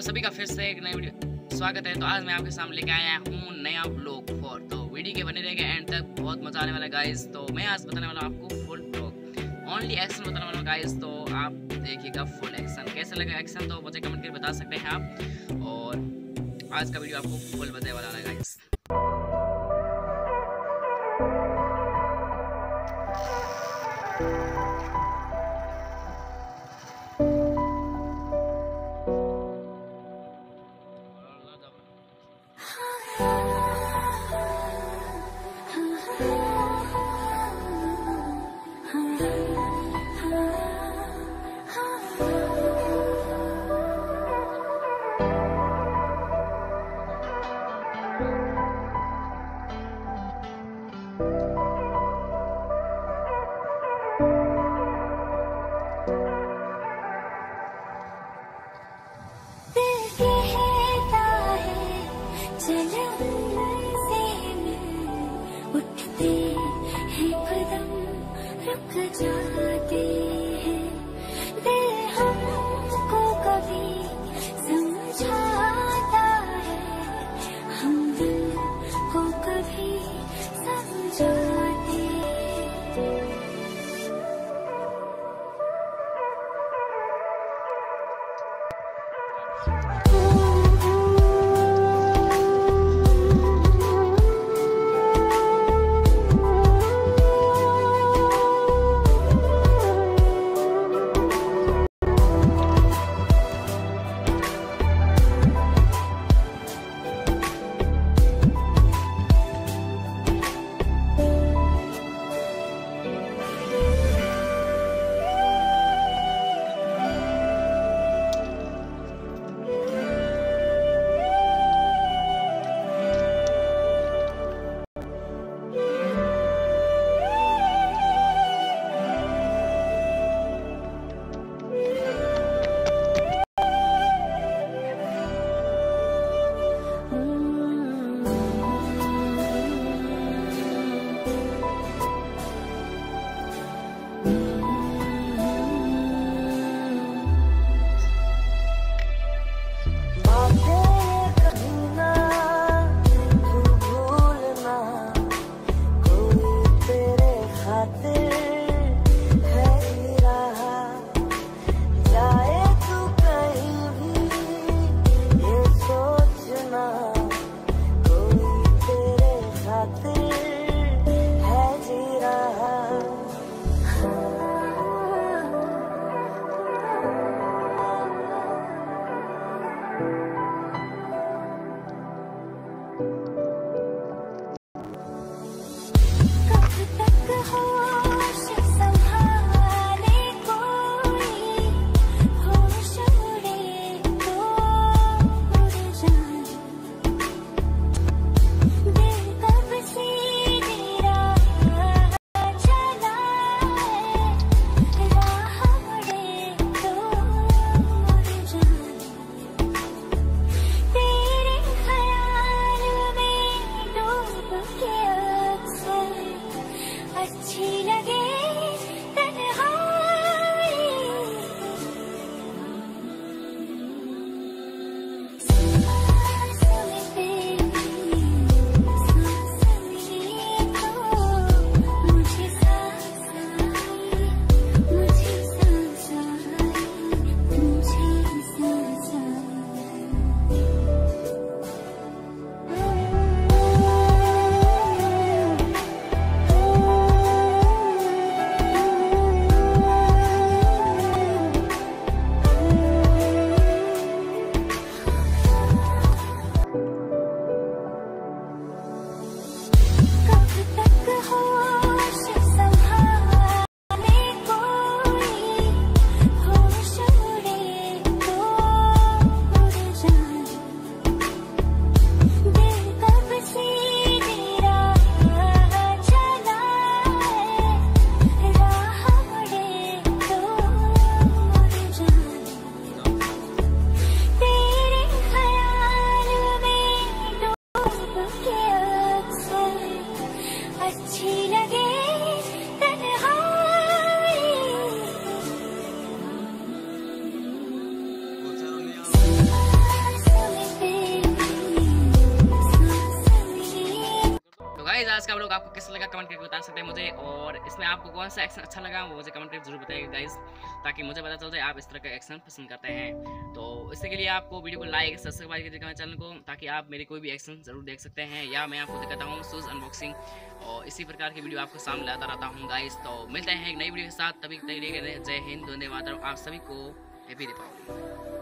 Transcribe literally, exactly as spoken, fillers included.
आप सभी का फिर से एक नई वीडियो स्वागत है। तो आज मैं आपके सामने लेके आया हूँ नया ब्लॉग फोर। तो वीडियो के बने रहेगा एंड तक, बहुत मजा आने वाला है गाइस। तो मैं आज बताने वाला हूँ आपको फुल ब्लॉग ओनली एक्शन बताने वाला हूँ गाइस। तो आप देखिएगा फुल एक्शन, कैसे लगा एक्शन तो मुझे कमेंट करके बता सकते हैं आप। और आज का वीडियो आपको फुल बताने वाला है गाइस। जाते हैं दिल हमको कभी समझाता है, हम दिल को कभी समझाते हैं। व्लॉग आपको कैसा लगा कमेंट करके बता सकते हैं मुझे, और इसमें आपको कौन सा एक्शन अच्छा लगा वो मुझे कमेंट करके जरूर बताइएगा गाइस, ताकि मुझे पता चल जाए आप इस तरह का एक्शन पसंद करते हैं। तो इसके लिए आपको वीडियो को लाइक सब्सक्राइब कीजिएगा मेरे चैनल को, ताकि आप मेरे कोई भी एक्शन जरूर देख सकते हैं, या मैं आपको दिखाता हूँ शूज़ अनबॉक्सिंग और इसी प्रकार की वीडियो आपको सामने लाता रहता हूँ गाइस। तो मिलते हैं एक नई वीडियो के साथ, तभी तक जय हिंद, वंदे मातरम। आप सभी को हैप्पी दीपावली।